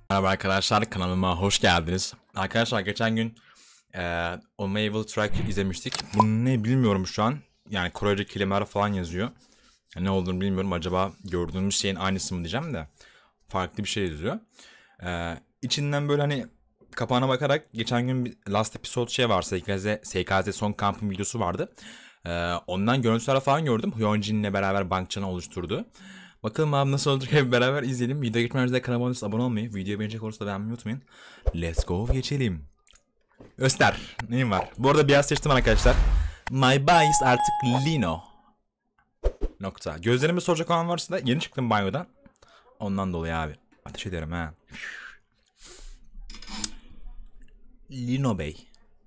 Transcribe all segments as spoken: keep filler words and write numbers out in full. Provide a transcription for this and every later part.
Merhaba arkadaşlar, kanalıma hoş geldiniz. Arkadaşlar geçen gün e, Omegle Track izlemiştik. Bu ne bilmiyorum şu an. Yani Korece kelimeler falan yazıyor. Yani ne olduğunu bilmiyorum. Acaba gördüğümüz şeyin aynısı mı diyeceğim de. Farklı bir şey yazıyor. E, içinden böyle hani kapağına bakarak geçen gün bir last episode şey var. S K Z, S K Z son kampın videosu vardı. E, ondan görüntüler falan gördüm. Hyunjin'le beraber bankçanı oluşturdu. Bakalım abi nasıl olacak, hep beraber izleyelim. Video geçmeden önce kanalıma abone olmayı, videoyu beğenecek olursa da beğenmeyi unutmayın. Let's go geçelim. Göster. Neyim var? Bu arada bir yer seçtim arkadaşlar. My bias artık Lino. Nokta. Gözlerimi soracak olan varsa da yeni çıktım banyodan. Ondan dolayı abi. Ateş ederim ha. Lino Bey.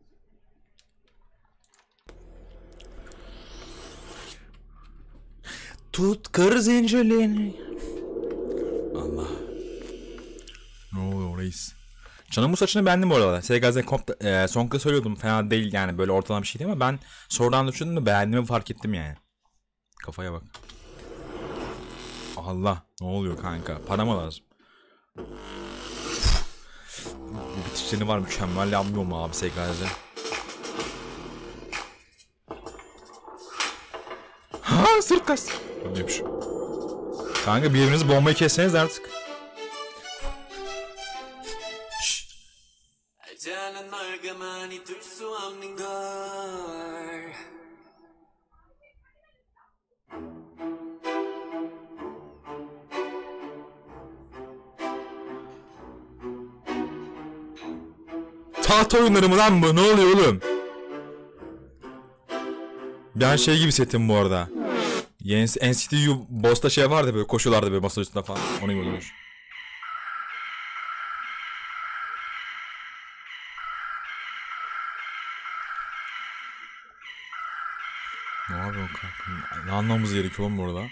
Tut kır zincirlerini. Allah. Ne oluyor reis? Canım bu saçını beğendim bu arada. S G Z e, son kez söylüyordum. Fena değil yani, böyle ortalama bir şey değil ama ben sonradan düşündüm de beğendiğimi fark ettim yani. Kafaya bak. Allah. Ne oluyor kanka? Para mı lazım? Bu bitişlerini var, mükemmel yapmıyor mu abi S G Z? Ha, sırt kas. Neymiş? Kanka birbirinizi bombayı kesseniz artık. Tahta oyunları mı lan bu? Ne oluyor oğlum? Ben şey gibi hissettim bu arada. N C T U boss'ta şey vardı, böyle koşuyorlardı böyle masa üstünde falan. Onu gibi olmuş. Ne yapıyorsun kanka? Ne anlamamız gerekiyor oğlum burada?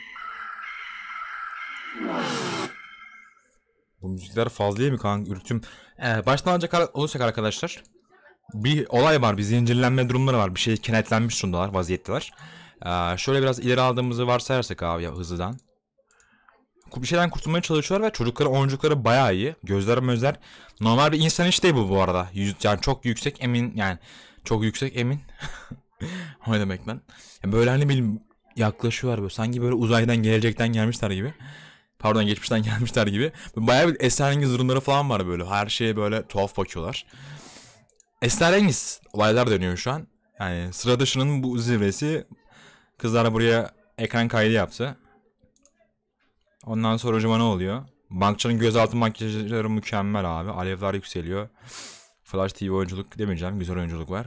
Bu müzikler fazla değil mi kanka? Ürktüm. Ee, baştan alacak olursak arkadaşlar. Bir olay var. Bir zincirlenme durumları var. Bir şey kenetlenmiş durumdalar. Vaziyetteler. Ee, şöyle biraz ileri aldığımızı varsayarsak abi ya, hızlıdan. Bir şeyden kurtulmaya çalışıyorlar ve çocukları, oyuncukları bayağı iyi. Gözler mözler. Normal bir insan iş değil bu bu arada. Yani çok yüksek emin, yani çok yüksek emin. O ne demek lan? Yani böyle hani bileyim yaklaşıyorlar böyle. Sanki böyle uzaydan, gelecekten gelmişler gibi. Pardon, geçmişten gelmişler gibi. Bayağı bir esrarengiz durumları falan var böyle. Her şeye böyle tuhaf bakıyorlar. Esrarengiz olaylar dönüyor şu an. Yani sıra dışının bu zirvesi. Kızlar buraya ekran kaydı yaptı. Ondan sonra hocama ne oluyor? Bankçının gözaltı makyajları mükemmel abi. Alevler yükseliyor. Flash T V oyunculuk demeyeceğim. Güzel oyunculuk var.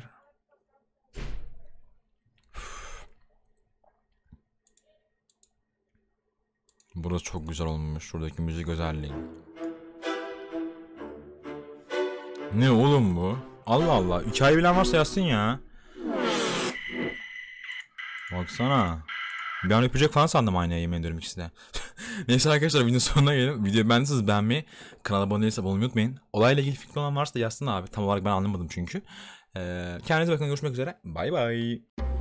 Burası çok güzel olmuş. Şuradaki müzik özelliği. Ne oğlum bu? Allah Allah. Hikaye bilen varsa yazsın ya. Baksana. Bir an öpecek falan sandım aynaya, yemin ediyorum ikisi de. Neyse arkadaşlar, videonun sonuna gelelim. Videoyu beğendiyseniz beğenmeyi, kanala abone değilse abone olmayı unutmayın. Olayla ilgili fikri olan varsa da yazsın abi. Tam olarak ben anlamadım çünkü. Ee, kendinize bakın, görüşmek üzere. Bay bay.